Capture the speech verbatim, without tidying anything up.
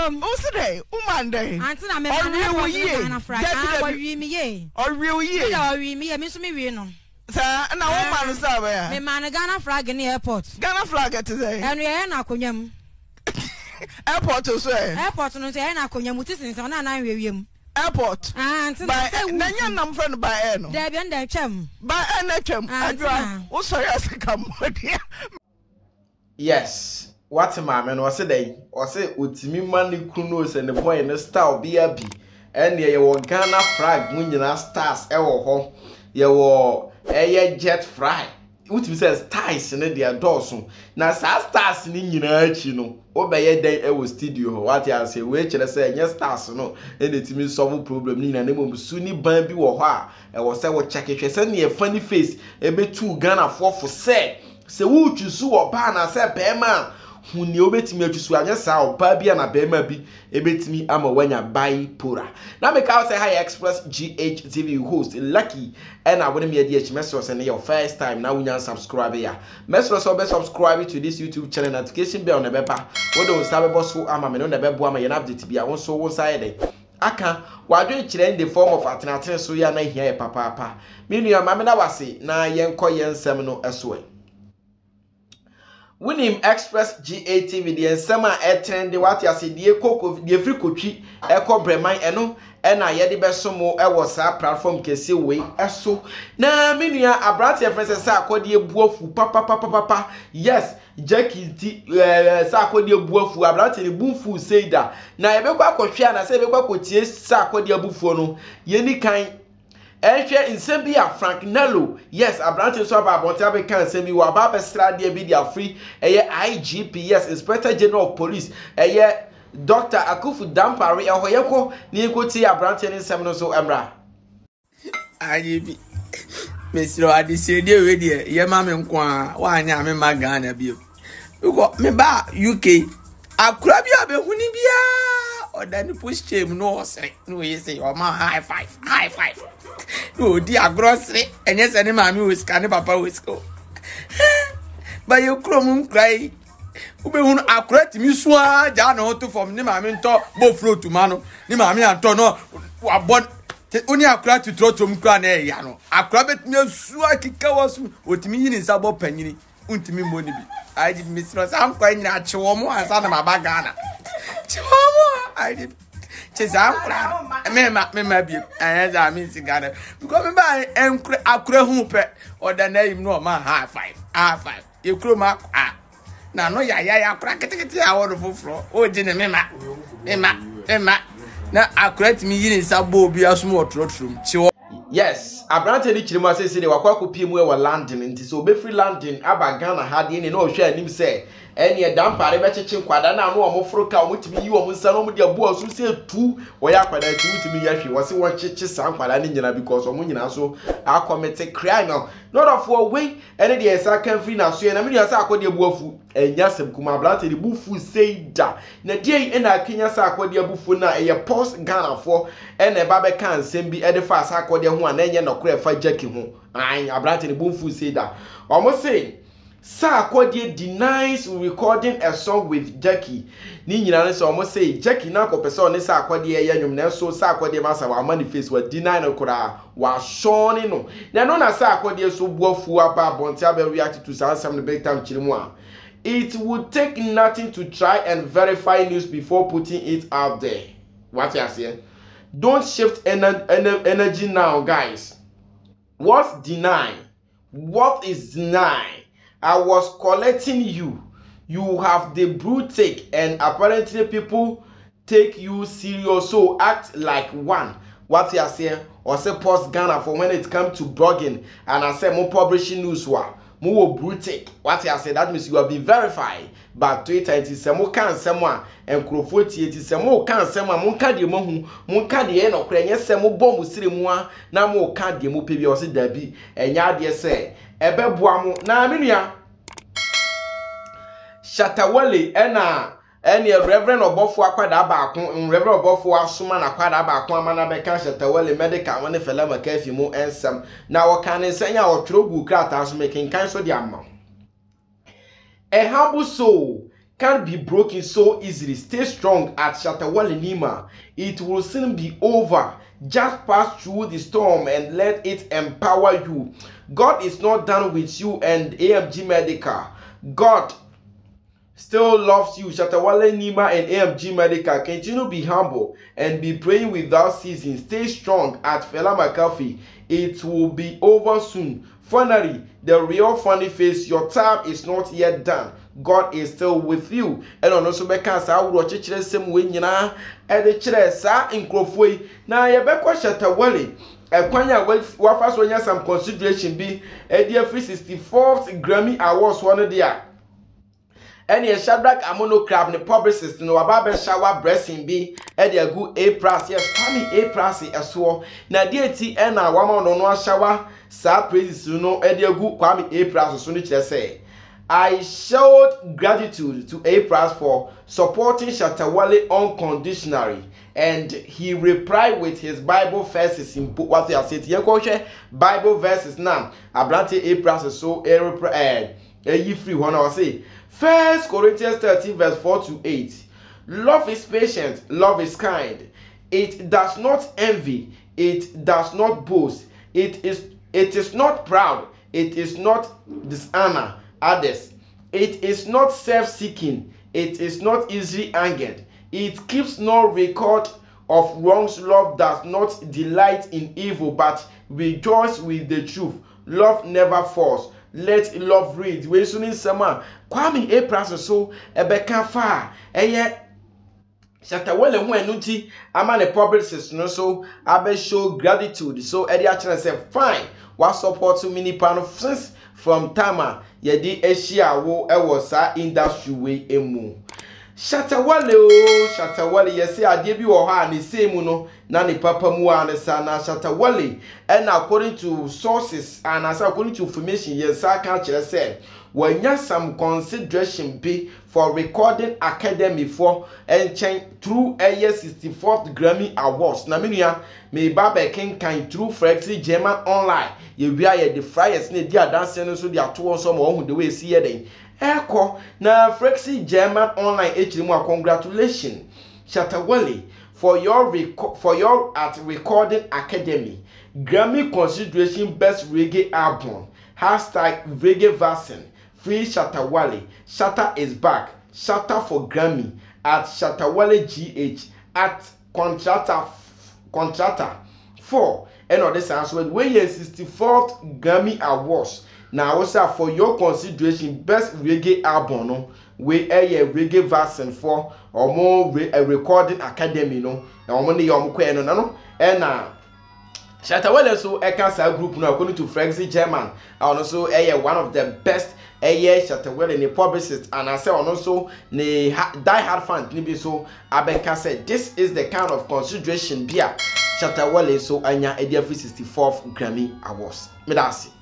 Who say? Woman day. Auntie na me na na fra. Ah, wi mi ye. Or real ye. Or wi mi ye, me so me wi no. Sir, and a woman is there. Me man Ghana flag in the airport. Ghana flag at today. And we are na konyam. Airport to say. Airport no say na konyam muti so na na wi Airport. Ah, auntie na say nanya nam friend by air no. There be under chem. By air chem. Adwa. Wo sorry as Cambodia. Yes. What my man was say or say utimi mani kunos and the boy in the style be a be. And ye won Ghana flag munyina stars e wo ho. Ye wo eye jet fry. Utimi says ties in the adorso. Na sa stars ni nyina achi no. Obeye den e wo studio ho. What ya say we chere say nye stars no. E dey timi solve problem ni na nemom suni ban bi wo ho a. E wo say wo check hwe say ne funny face e be two Ghana for for say. Se wo chusu oba na say be man. Huni obetimi atwisu anya sa oba bia na bema bi ebetimi ama wanya bipolar na make out say High Express G H T V host Lucky and I wouldn't be a D H message and your first time now we can subscribe here message so be subscribe to this YouTube channel notification bell on the beba we don't sabe boss so ama me no na bebo ama ye na update bia won so won side dey aka wadwe kire in the form of alternative so ya na hia papa papa me nua ma me na wase na yenko yensem no eso Winim Express G A T V the ensema e trend what ya se die koko die free kotwi e ko breman eno e na ye de besomo e wo sa platform kese we eso na menua abrante e friends sa akodi ebuafu papa papa papa yes Jackie ti sa akodi ebuafu abrante ni bufu seida na ye be kwa kohwe na se be kwa kotie sa akodi abufu no ye ni kan Enhwe nsem a Frank Nello yes abrante so aba abonte abeka nsem bi wa ba bestra de bi dia free eye I G P yes Inspector General of Police eye Doctor Akufu Dampare e hoyeko ni nkoti abrante ni nsem no so emra I G P Mesro adise de we de ye ma me nko a wa anya me ma Ghana bi uko me ba U K akura bi abehuni bia odani push chem no osre no ye say o ma high five high five no di agrosre enye se ni mami we scan papa we sco ba you krom cry ube hun accurate mi so ja na to from ni mami nto bo flow to mano ni mami anto no wa bon oni accurate to to mkra na ya no accurate mi su akika wasu otimi yin nsa bo panyini untimi moni bi I did miss no sam kwa nyina chewo mo ansa na baba Ghana chewo mo I did chesa ankra me ma me ma bi eh za mi sigara because me ba enkra akra hu pe oda na yim no ma high five high five e kro ma ah na no ya ya ya akra ketekete a wodo foforo o je ne me ma me ma me ma na akra timi yin nsa bo bi asomo otrotrom chewo yes abrante ni chirima say say de wakwa kopie mu e wa London nti so be free London aba Ghana ha de ne na ohwe anim say ene e dampare be cheche nkwada na no omoforo ka omutimi yi omunsa no omde abu asu say tu wo ya kwada ti mutimi ya hwe wo se won cheche sa nkwada ni nyina because omo nyina so akomete crime not of war way ene de esa kan free na so e na me ya sa akode abu afu enya sem kuma abrante de bufu say da na de e na kenya sa akode abufu na e post Ghana for ene ba be kan sem bi e de fa sa akode ho na enye nokora fa Jackie ho an abrante de bufu say da omo say Sa Akodi denies recording a song with Jackie. Ni nyina ne so mo say Jackie na ko person ne Sa Akodi ye nwum na so Sa Akodi ma sa wa manifest wa deny no kura wa shone no. Na no na Sa Akodi so buafu aba bonti aba react to some some big time chirimu a. It would take nothing to try and verify news before putting it out there. What you say? Don't shift ener ener energy now, guys. What's deny? What is deny? I was collecting you. You have the brute take, and apparently people take you serious. So act like one. What you are saying? Or say post Ghana for when it comes to blogging, and I say more publishing news. More brute take. What you are saying? That means you have been verified by Twitter. It is some can someone and Crofoti. It is some more can someone. Mon can the mohu. Mon can the end of Crane. Yes, some more bomb with Sirimua. Now more can the mo P B or say Debbie. And ya dear say. Ebe buamu na minia Shatawale ena ene Reverend Obofo akwada baako Reverend Obofo asoma na akwada baako amana beka Shatawale medical woni fela makafi mu ensam na woka ne nsanya otwrogu krata so making kan so di amma e habu so can't be broken so easily. Stay strong at Shatta Wale Nima. It will soon be over. Just pass through the storm and let it empower you. God is not done with you and A M G Medical. God still loves you. Shatta Wale Nima and A M G Medical. Continue to be humble and be praying without ceasing. Stay strong at Fela McAfee. It will be over soon. Finally, the real funny face, your time is not yet done. God is still with you. And on also beka sa wo chechire sem we nyina e de kire sa nkrofoi na ye beko Shatta Wale e kwanya wa fa so nya some consideration bi e de free sixty-fourth Grammy Awards one dia. And ye Shadrach Amono Crab ne publicist no aba be shower blessing bi e de agu A plus. Yes, kwami A plus eso na de ti e na wa ma no no shower sa praises no e de agu kwami A plus so ni kire say I showed gratitude to A plus for supporting Shatta Wale unconditionally, and he replied with his Bible verses in what they are saying. You Bible verses now. Abrante A plus so a a free one. I say First Corinthians thirteen verse four to eight. Love is patient, love is kind. It does not envy, it does not boast, it is it is not proud, it is not dishonor others. It is not self-seeking. It is not easily angered. It keeps no record of wrongs. Love does not delight in evil, but rejoice with the truth. Love never falls. Let love read. We soon sama kwami A plus so ebeka fa eye Shatta Wale hu enuti ama ne publicist no so abe show gratitude so e dey actually say fine wa support to mini pan since from Tama yedi ehia wo ewo sa industry we emu Shatta Wale o Shatta Wale yesi ade bi wo ha ne same no na ne papa mu an sa na Shatta Wale and according to sources and as according to information yesa kan kire say wanya some consideration be for recording academy for enchen through a sixty-fourth Grammy Awards na menua me baba ken kan through Flexi German online ye wia ye the flyers na di adanse no so di ato so ma ohun the way see ye den eko na Flexi German online echirimu congratulations Shatta Wale for your for your at recording academy Grammy consideration best reggae album hashtag reggae version free Shatta Wale. Shatta is back. Shatta for Grammy at Shatta Wale G H at contractor contractor four. And on this answer, we have sixty-fourth Grammy Awards. Now, also for your consideration, best reggae album, no, we a reggae version for or more re a recording academy, no. Now, money you no no and now. Shatta Wale so a cancer group now according to Flexi German and also a one of the best a year Shatta Wale in the publicist and I say also the die hard fan nibi so Abeka said this is the kind of consideration beer Shatta Wale so anya a free sixty-fourth Grammy Awards. Medasi.